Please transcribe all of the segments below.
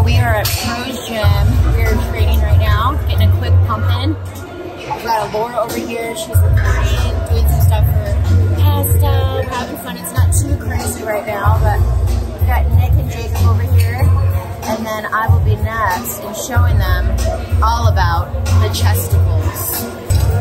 We are at Pro's gym. We are training right now, getting a quick pump in. We've got Laura over here. She's recording, doing some stuff for pasta. We're having fun. It's not too crazy right now, but we've got Nick and Jacob over here. And then I will be next and showing them all about the chesticles.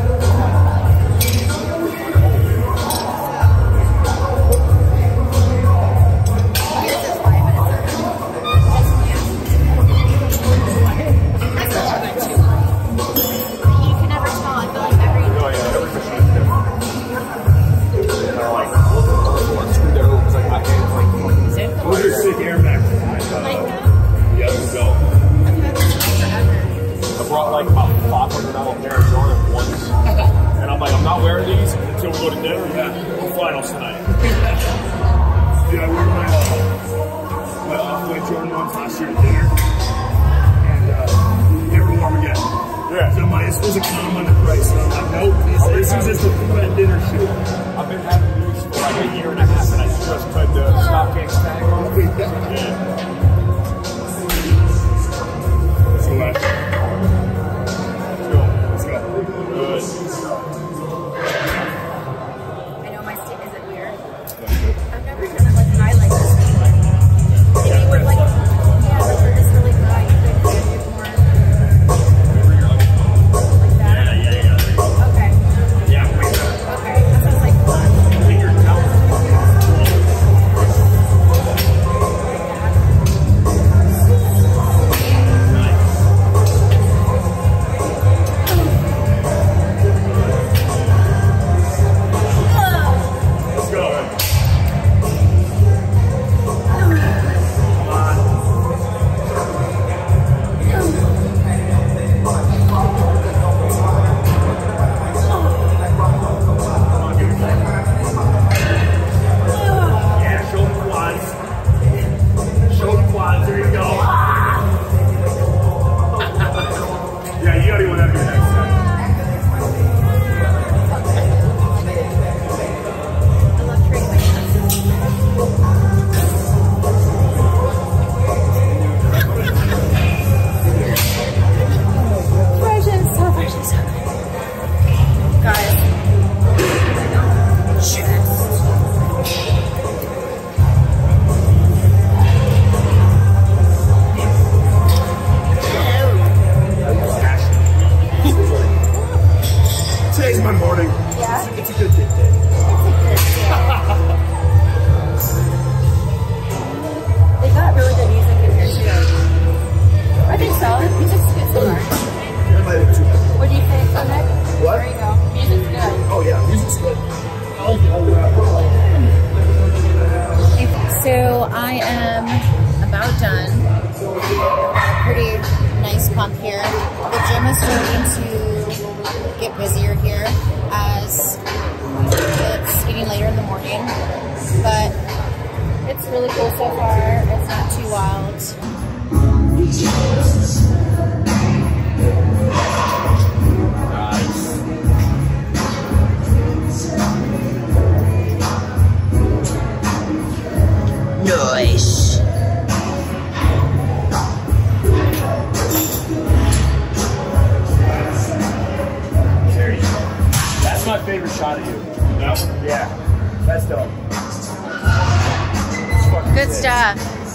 Good stuff.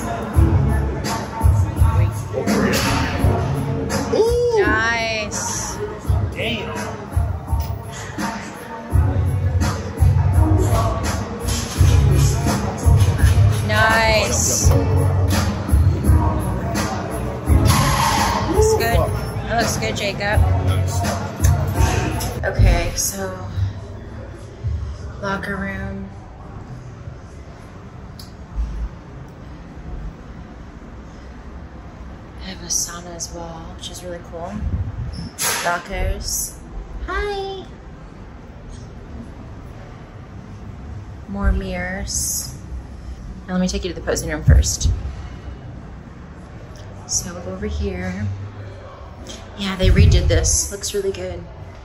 Ooh. Nice. Damn. Nice. Looks good. That looks good, Jacob. Okay, so locker room. I have a sauna as well, which is really cool. Lockers. Hi. More mirrors. Now let me take you to the posing room first. So we'll go over here. Yeah, they redid this. Looks really good.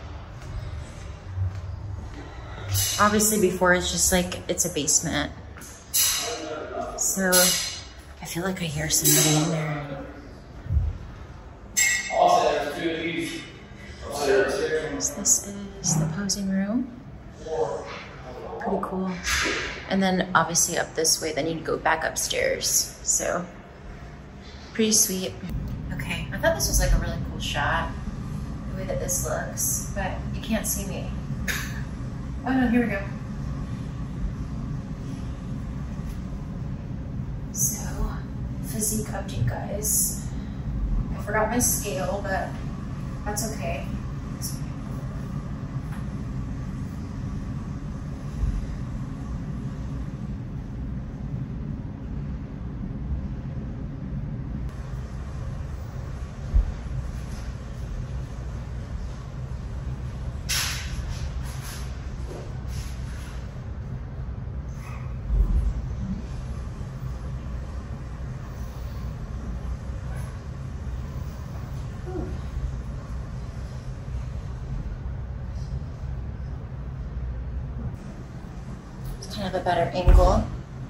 Obviously before it's just like, it's a basement. So I feel like I hear somebody in there. This is the posing room. Pretty cool. And then obviously up this way, then you go back upstairs. So pretty sweet. Okay, I thought this was like a really cool shot, the way that this looks, but you can't see me. Oh no, here we go. So, physique update, guys. I forgot my scale, but that's okay. Kind of a better angle.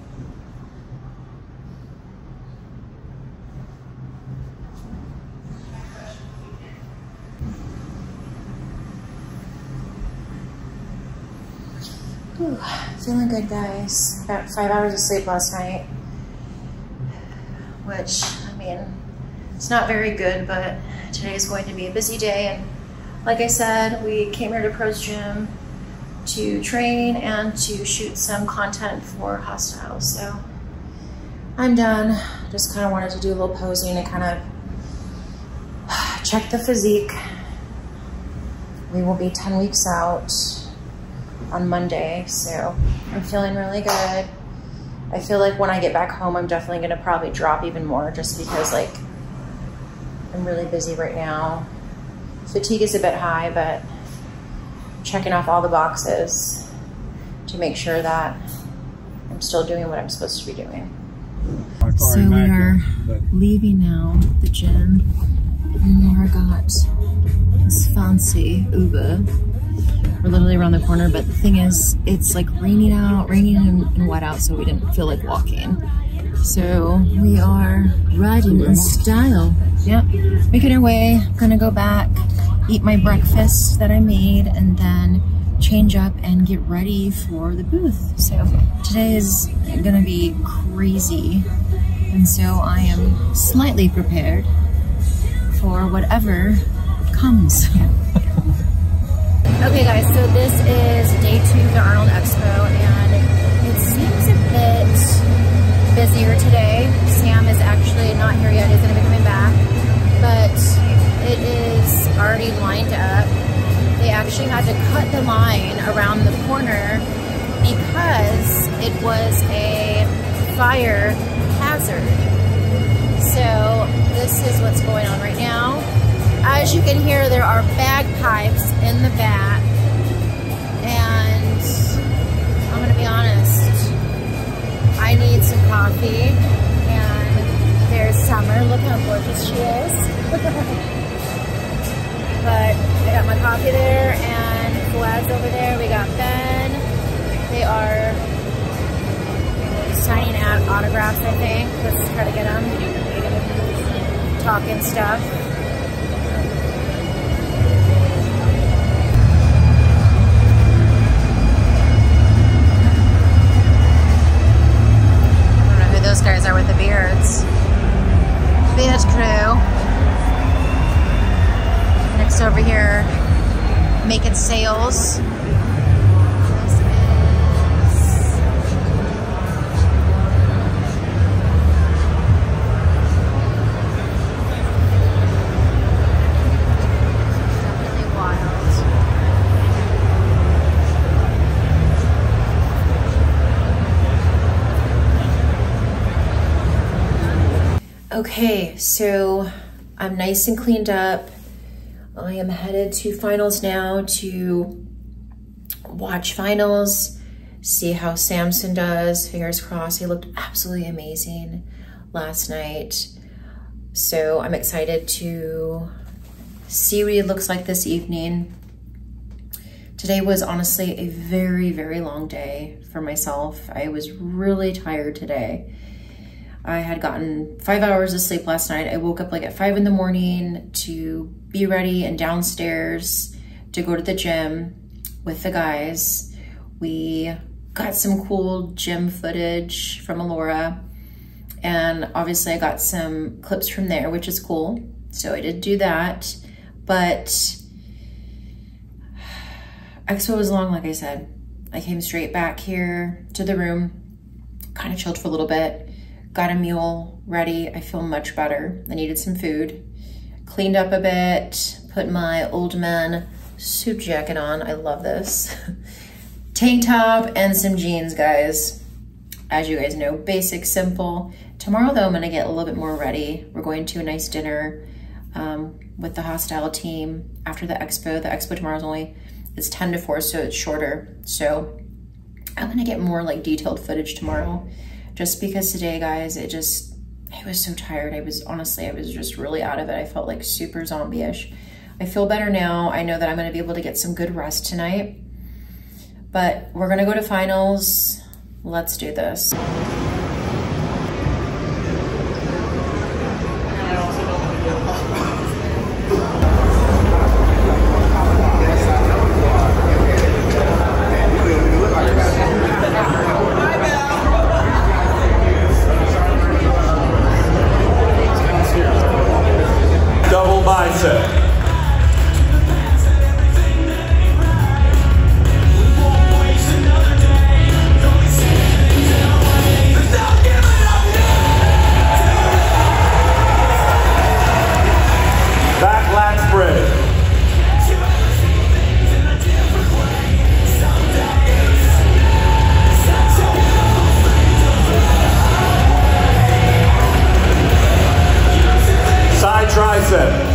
Whew, feeling good, guys. Got 5 hours of sleep last night, which, I mean, it's not very good, but today is going to be a busy day. And like I said, we came here to Pro's Gym to train and to shoot some content for Hostile. So I'm done. Just kind of wanted to do a little posing and kind of check the physique. We will be 10 weeks out on Monday, so I'm feeling really good. I feel like when I get back home, I'm definitely gonna probably drop even more just because like I'm really busy right now. Fatigue is a bit high, but checking off all the boxes to make sure that I'm still doing what I'm supposed to be doing. So we are leaving now the gym, and Laura got this fancy Uber. We're literally around the corner, but the thing is, it's like raining and wet out, so we didn't feel like walking. So we are riding in style. Yep, making our way. Gonna go back, eat my breakfast that I made, and then change up and get ready for the booth. So today is gonna be crazy, and so I am slightly prepared for whatever comes. Okay guys, so this is day 2 of the Arnold Expo, and it seems a bit busier today. Sam is actually not here yet, he's gonna be coming back, but it is already lined up. They actually had to cut the line around the corner because it was a fire hazard. So this is what's going on right now. As you can hear, there are bagpipes in the back, and I'm gonna be honest, I need some coffee, and there's Summer. Look how gorgeous she is. But I got my coffee there, and Fouad's over there. We got Ben. They are signing out autographs, I think. Let's try to get them. Talking stuff. I don't know who those guys are with the beards. Beard crew. Next over here, making sales. This is definitely wild. Okay, so I'm nice and cleaned up. I am headed to finals now to watch finals, see how Samson does. Fingers crossed. He looked absolutely amazing last night. So I'm excited to see what he looks like this evening. Today was honestly a very, very long day for myself. I was really tired today. I had gotten 5 hours of sleep last night. I woke up like at 5 in the morning to be ready and downstairs to go to the gym with the guys. We got some cool gym footage from Alora, and obviously I got some clips from there, which is cool. So I did do that, but Expo was long, like I said. I came straight back here to the room, kind of chilled for a little bit, got a meal ready. I feel much better. I needed some food, cleaned up a bit, put my old man suit jacket on. I love this. Tank top and some jeans, guys. As you guys know, basic, simple. Tomorrow though, I'm gonna get a little bit more ready. We're going to a nice dinner with the Hostile team after the Expo. The Expo tomorrow it's 10 to 4, so it's shorter. So I'm gonna get more like detailed footage tomorrow, just because today, guys, I was so tired. I was just really out of it. I felt like super zombie-ish. I feel better now. I know that I'm gonna be able to get some good rest tonight, but we're gonna go to finals. Let's do this. Double bicep. Back lat spread. Side tricep.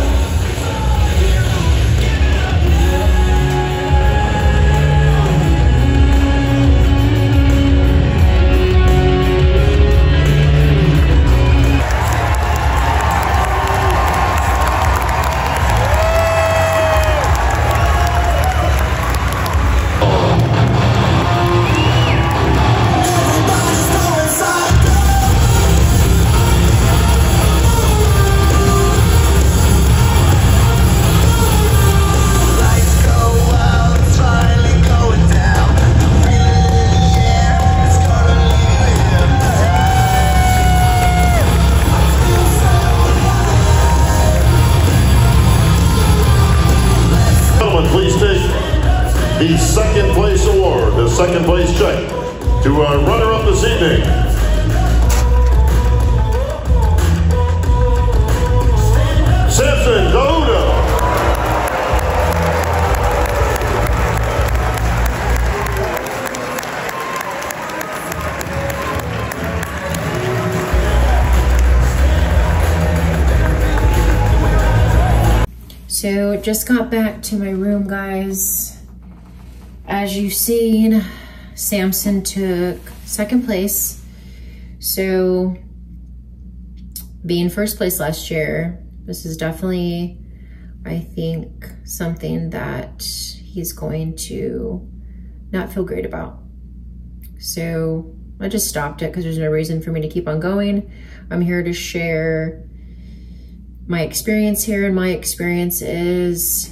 Please take the second place award, the second place check, to our runner-up this evening. Samson Doda. So just got back to my room, guys. As you've seen, Samson took second place. So being first place last year, this is definitely, I think, something that he's going to not feel great about. So I just stopped it because there's no reason for me to keep on going. I'm here to share my experience here, and my experience is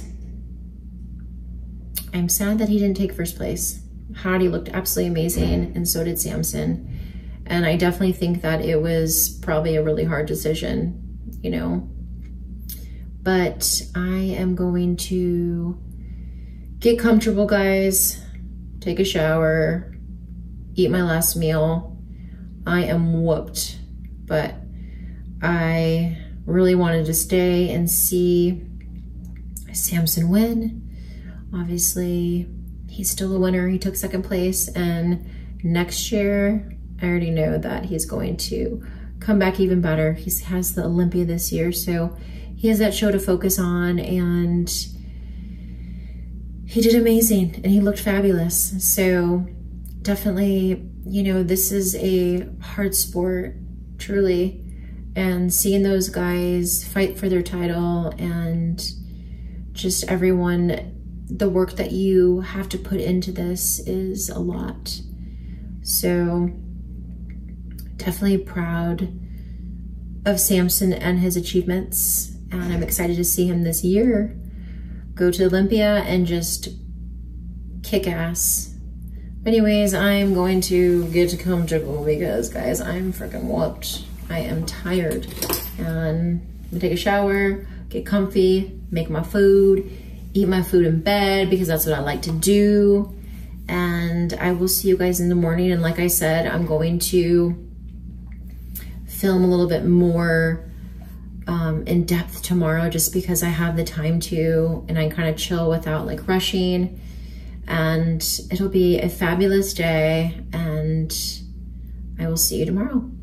I'm sad that he didn't take first place. Hadi looked absolutely amazing, and so did Samson. And I definitely think that it was probably a really hard decision, you know. But I am going to get comfortable, guys, take a shower, eat my last meal. I am whooped, but I really wanted to stay and see Samson win. Obviously, he's still a winner. He took second place, and next year, I already know that he's going to come back even better. He has the Olympia this year, so he has that show to focus on, and he did amazing, and he looked fabulous. So definitely, you know, this is a hard sport, truly. And seeing those guys fight for their title, and just everyone, the work that you have to put into this is a lot. So definitely proud of Samson and his achievements, and I'm excited to see him this year. go to Olympia and just kick ass. Anyways, I'm going to get comfortable because, guys, I'm freaking whooped. I am tired. And I'm gonna take a shower, get comfy, make my food, eat my food in bed because that's what I like to do. And I will see you guys in the morning. And like I said, I'm going to film a little bit more in depth tomorrow just because I have the time to, and I kind of chill without like rushing. And it'll be a fabulous day, and I will see you tomorrow.